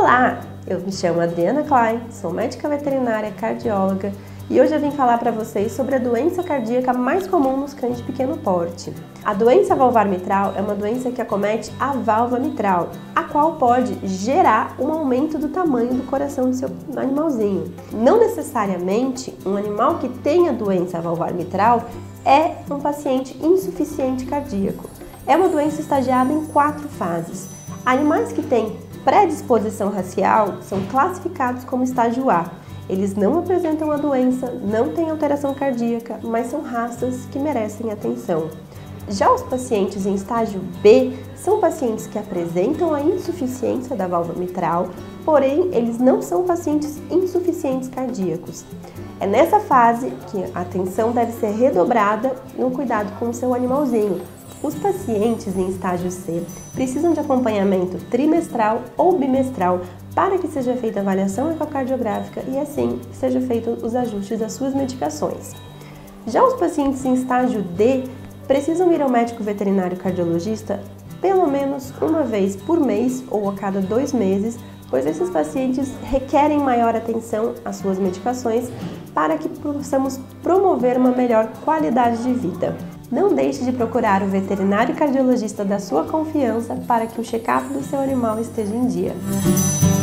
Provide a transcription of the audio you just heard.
Olá, eu me chamo Adriana Klein, sou médica veterinária cardióloga e hoje eu vim falar para vocês sobre a doença cardíaca mais comum nos cães de pequeno porte. A doença valvar mitral é uma doença que acomete a válvula mitral, a qual pode gerar um aumento do tamanho do coração do seu animalzinho. Não necessariamente um animal que tenha doença valvar mitral é um paciente insuficiente cardíaco. É uma doença estadiada em 4 fases. Animais que têm predisposição racial são classificados como estágio A. Eles não apresentam a doença, não têm alteração cardíaca, mas são raças que merecem atenção. Já os pacientes em estágio B são pacientes que apresentam a insuficiência da válvula mitral, porém eles não são pacientes insuficientes cardíacos. É nessa fase que a atenção deve ser redobrada no cuidado com o seu animalzinho. Os pacientes em estágio C precisam de acompanhamento trimestral ou bimestral para que seja feita a avaliação ecocardiográfica e assim seja feito os ajustes das suas medicações. Já os pacientes em estágio D precisam ir ao médico veterinário cardiologista pelo menos uma vez por mês ou a cada 2 meses, pois esses pacientes requerem maior atenção às suas medicações para que possamos promover uma melhor qualidade de vida. Não deixe de procurar o veterinário cardiologista da sua confiança para que o check-up do seu animal esteja em dia.